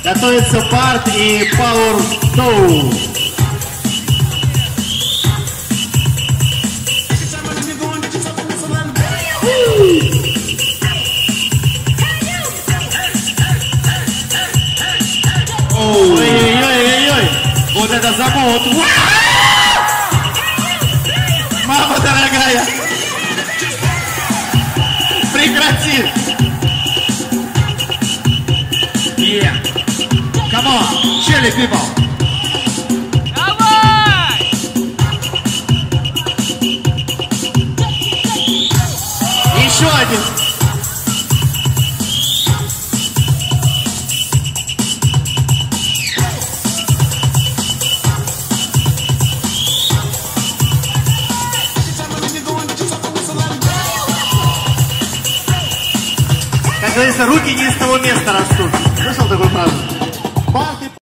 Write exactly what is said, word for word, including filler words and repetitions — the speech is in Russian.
Готовится Барт и Power Toe. Ой-ой-ой-ой-ой! Вот это замут! Мама дорогая! Прекрати! Yeah! Come on! Chili people! Давай! Еще один! Как говорится, руки не из того места растут. Слышал такую фразу?